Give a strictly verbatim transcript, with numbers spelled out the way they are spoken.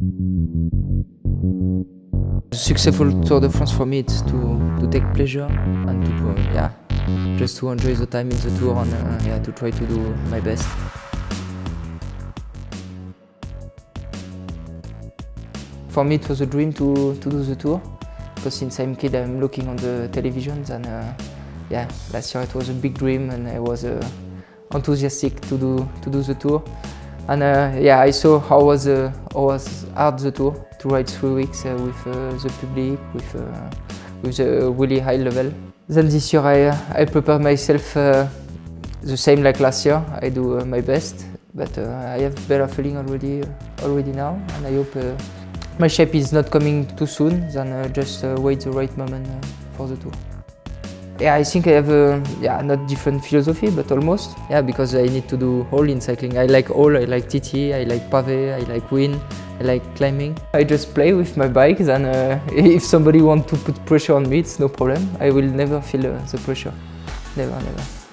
Successful Tour de France for me, it's to, to take pleasure and to, uh, yeah, just to enjoy the time in the tour and uh, yeah, to try to do my best. For me, it was a dream to, to do the tour, because since I'm a kid, I'm looking on the televisions, and uh, yeah, last year it was a big dream, and I was uh, enthusiastic to do to do the tour. And uh, yeah, I saw how was uh, how was hard the tour to ride three weeks uh, with uh, the public, with uh, with a really high level. Then this year I uh, I prepare myself uh, the same like last year. I do uh, my best, but uh, I have better feeling already uh, already now, and I hope uh, my shape is not coming too soon. Then uh, just uh, wait the right moment uh, for the tour. Yeah, I think I have a yeah, not different philosophy, but almost. Yeah, because I need to do all in cycling. I like all, I like T T, I like pavé, I like wind, I like climbing. I just play with my bike, and uh, if somebody wants to put pressure on me, it's no problem. I will never feel uh, the pressure. Never, never.